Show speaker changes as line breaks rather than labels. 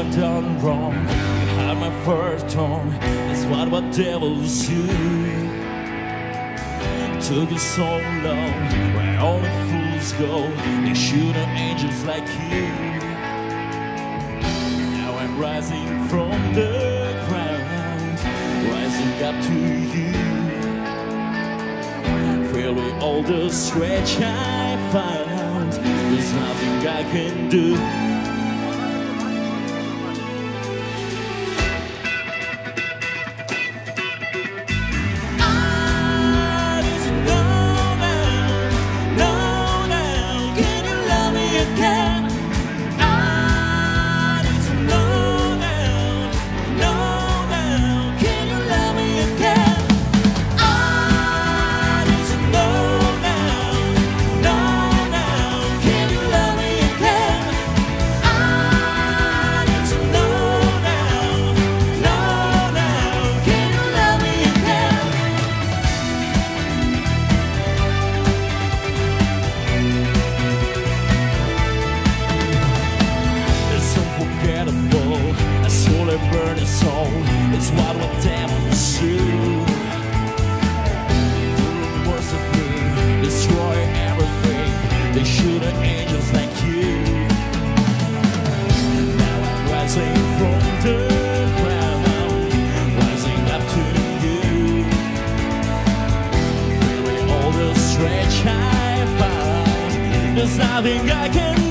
I've done wrong. You had my first tongue. That's what devils do. It took you so long. Where only fools go. They shoot at angels like you. Now I'm rising from the ground, rising up to you. Filled with all the stretch I found. There's nothing I can do. It's what devils do. Doing worse of me, destroy everything. They shoot at angels like you. Now I'm rising from the ground, rising up to you. Feeling all the stretch I found. There's nothing I can do.